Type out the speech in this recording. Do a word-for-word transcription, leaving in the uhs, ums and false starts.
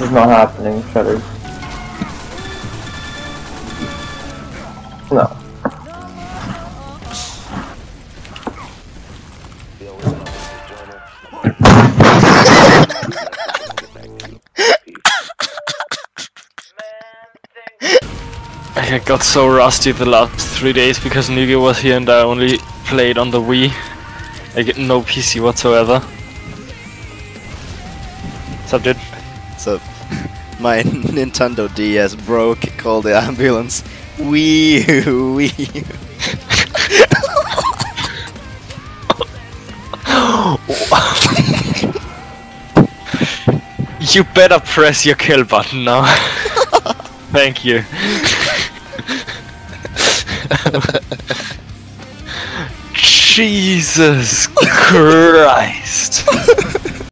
is not happening, Shutter. No. I got so rusty the last three days because Nuge was here and I only played on the Wii. I get no P C whatsoever. What's up, dude? What's up? My Nintendo D S broke, call the ambulance. Wee wee. You better press your kill button now. Thank you. Jesus Christ.